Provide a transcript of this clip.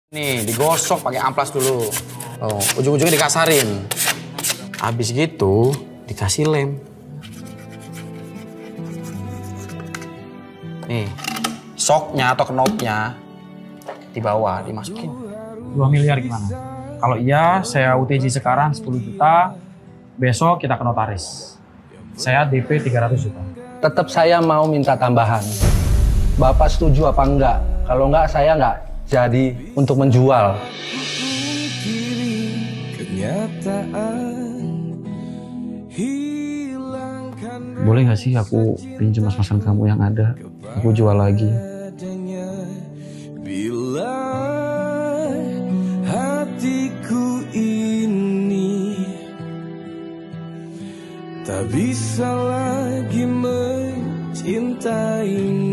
Nih, digosok pakai amplas dulu. Oh, ujung-ujungnya dikasarin. Habis gitu, dikasih lem. Nih, soknya atau knopnya di bawah dimasukin. 2 miliar gimana? Kalau iya, saya UTJ sekarang 10 juta, besok kita ke notaris. Saya DP 300 juta. Tetap saya mau minta tambahan. Bapak setuju apa enggak? Kalau enggak, saya enggak jadi untuk menjual. Boleh nggak sih aku pinjam mas-masan kamu yang ada? Aku jual lagi. Bila hatiku ini tak bisa lagi mencintaimu.